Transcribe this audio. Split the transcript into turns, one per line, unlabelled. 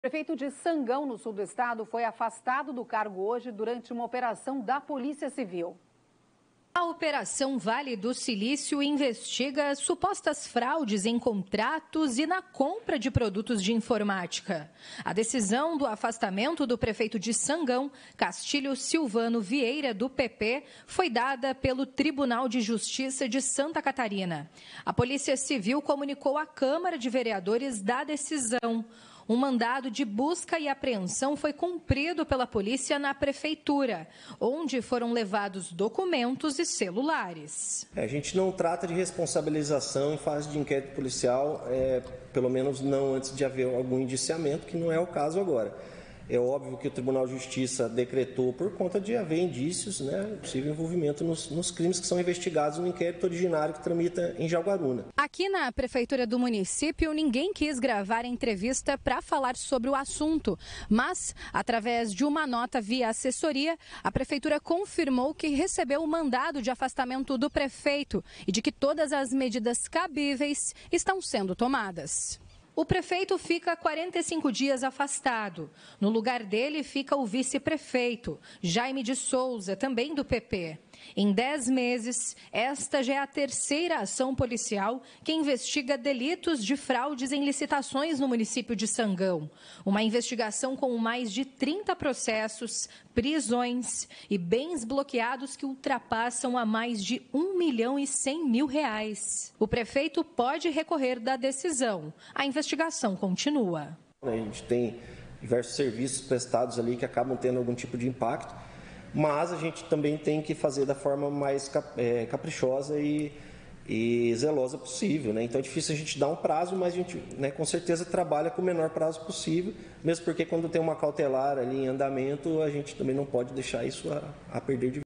O prefeito de Sangão, no sul do estado, foi afastado do cargo hoje durante uma operação da Polícia Civil.
A Operação Vale do Silício investiga supostas fraudes em contratos e na compra de produtos de informática. A decisão do afastamento do prefeito de Sangão, Castilho Silvano Vieira, do PP, foi dada pelo Tribunal de Justiça de Santa Catarina. A Polícia Civil comunicou à Câmara de Vereadores da decisão. Um mandado de busca e apreensão foi cumprido pela polícia na prefeitura, onde foram levados documentos e celulares.
A gente não trata de responsabilização em fase de inquérito policial, pelo menos não antes de haver algum indiciamento, que não é o caso agora. É óbvio que o Tribunal de Justiça decretou por conta de haver indícios, possível envolvimento nos crimes que são investigados no inquérito originário que tramita em Jaguaruna.
Aqui na prefeitura do município, ninguém quis gravar a entrevista para falar sobre o assunto, mas, através de uma nota via assessoria, a prefeitura confirmou que recebeu o mandado de afastamento do prefeito e de que todas as medidas cabíveis estão sendo tomadas. O prefeito fica 45 dias afastado. No lugar dele fica o vice-prefeito, Jaime de Souza, também do PP. Em 10 meses, esta já é a terceira ação policial que investiga delitos de fraudes em licitações no município de Sangão. Uma investigação com mais de 30 processos, prisões e bens bloqueados que ultrapassam a mais de R$1.100.000. O prefeito pode recorrer da decisão. A investigação continua.
A gente tem diversos serviços prestados ali que acabam tendo algum tipo de impacto, mas a gente também tem que fazer da forma mais caprichosa e zelosa possível. Então é difícil a gente dar um prazo, mas a gente com certeza trabalha com o menor prazo possível, mesmo porque quando tem uma cautelar ali em andamento, a gente também não pode deixar isso a perder de vista.